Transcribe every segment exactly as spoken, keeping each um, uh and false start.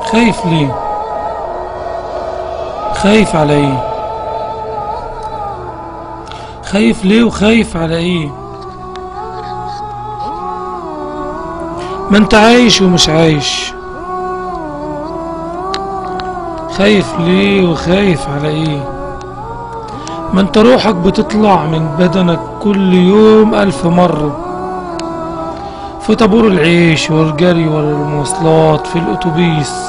خايف ليه؟ خايف على ايه؟ خايف ليه وخايف على ايه؟ ما انت عايش ومش عايش. خايف ليه وخايف على ايه؟ ما انت روحك بتطلع من بدنك كل يوم الف مرة، في طابور العيش والجري والمواصلات، في الاتوبيس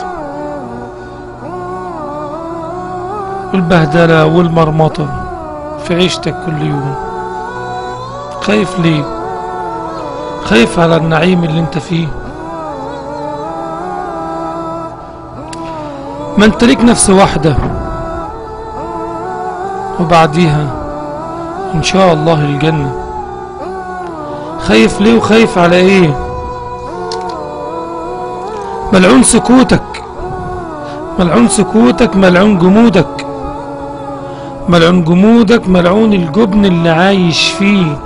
والبهدلة والمرمطة في عيشتك كل يوم. خايف ليه؟ خايف على النعيم اللي انت فيه. ما انت ليك نفس واحدة وبعديها ان شاء الله الجنة. خايف ليه وخايف على ايه؟ ملعون سكوتك، ملعون سكوتك، ملعون جمودك، ملعون جمودك، ملعون الجبن اللي عايش فيه،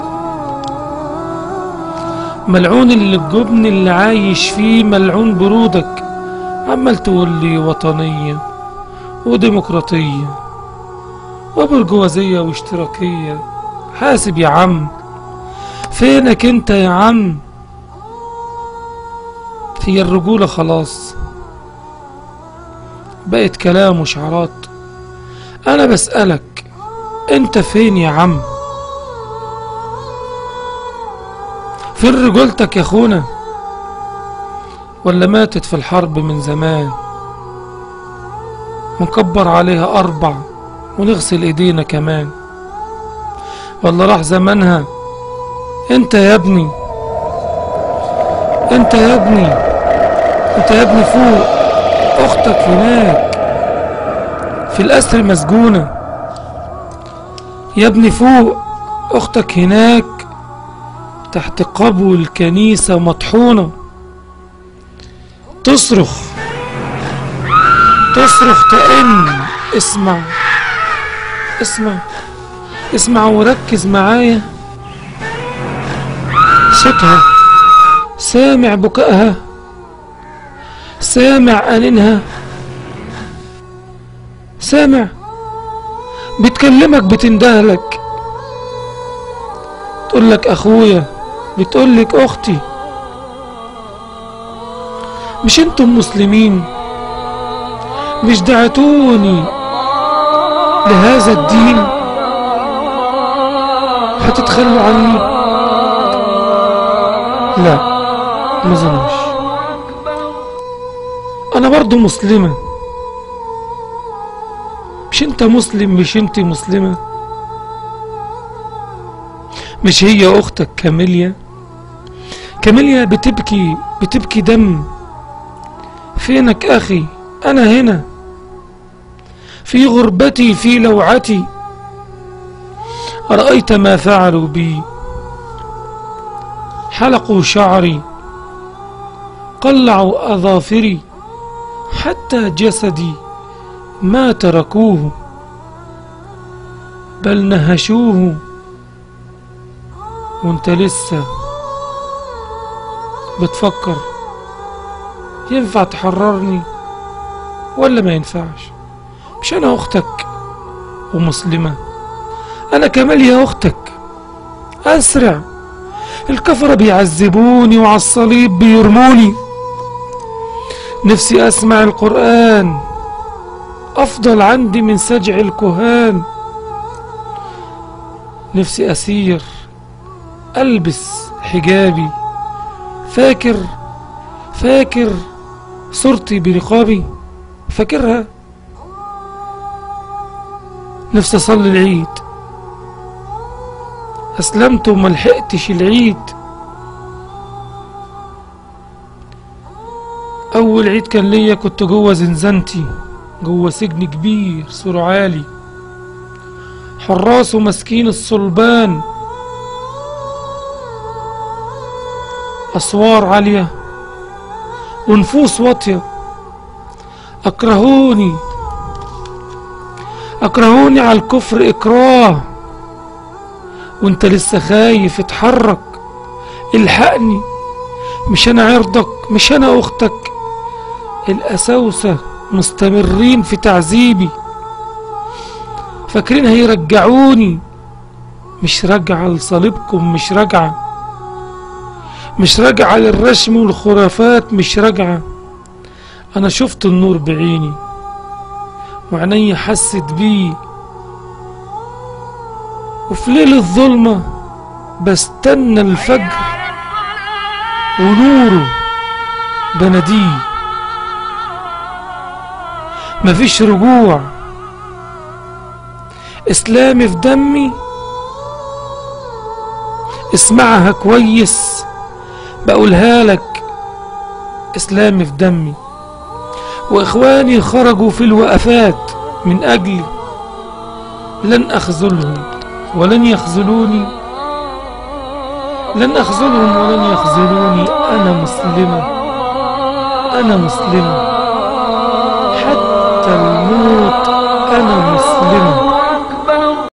ملعون اللي الجبن اللي عايش فيه، ملعون برودك. عمال تقول لي وطنية وديمقراطية وبرجوازية واشتراكية. حاسب يا عم، فينك انت يا عم؟ هي الرجولة خلاص بقت كلام وشعارات. انا بسألك انت فين يا عم؟ فين رجولتك يا اخونا؟ ولا ماتت في الحرب من زمان ونكبر عليها اربع ونغسل ايدينا كمان؟ ولا راح زمانها؟ انت يا ابني، انت يا ابني، انت يا ابني فوق، اختك هناك في الاسر مسجونة. يا ابني فوق، اختك هناك تحت قبو الكنيسة مطحونة، تصرخ تصرخ كأن. اسمع اسمع اسمع وركز معايا. صوتها، سامع بكائها، سامع أنينها، سامع بتكلمك، بتندهلك، تقولك أخويا، بتقولك أختي. مش انتم مسلمين؟ مش دعتوني لهذا الدين؟ هتتخلوا عني؟ لا، ما ظنش. انا برضو مسلمة. مش انت مسلم؟ مش انت مسلمة؟ مش هي اختك كاميليا؟ كاميليا بتبكي بتبكي دم. فينك اخي؟ انا هنا في غربتي، في لوعتي. أرأيت ما فعلوا بي؟ حلقوا شعري، قلعوا أظافري، حتى جسدي ما تركوه، بل نهشوه. وانت لسه بتفكر ينفع تحررني ولا ما ينفعش؟ مش انا اختك ومسلمة؟ انا كمال يا اختك. اسرع، الكفرة بيعذبوني وعلى الصليب بيرموني. نفسي اسمع القرآن، افضل عندي من سجع الكهان. نفسي اسير، البس حجابي. فاكر فاكر صورتي برقابي؟ فاكرها؟ نفسي اصلي العيد. اسلمت وما لحقتش العيد. اول عيد كان ليا كنت جوه زنزانتي، جوه سجن كبير سور عالي، حراسه ماسكين الصلبان، اسوار عالية ونفوس واطية. اكرهوني اكرهوني على الكفر اكراه. وانت لسه خايف؟ اتحرك، الحقني. مش انا عرضك؟ مش انا اختك؟ القساوسة مستمرين في تعذيبي، فاكرين هيرجعوني. مش راجعة لصليبكم، مش راجعة، مش راجعة للرشم والخرافات، مش راجعة. أنا شفت النور بعيني وعيني حست بيه، وفي ليل الظلمة بستنى الفجر ونوره بناديه. مفيش رجوع، اسلامي في دمي. اسمعها كويس بقولها لك، اسلامي في دمي، واخواني خرجوا في الوقفات من اجلي. لن اخذلهم ولن يخذلوني، لن اخذلهم ولن يخذلوني. انا مسلمة، انا مسلمة حتى الموت، انا مسلمة.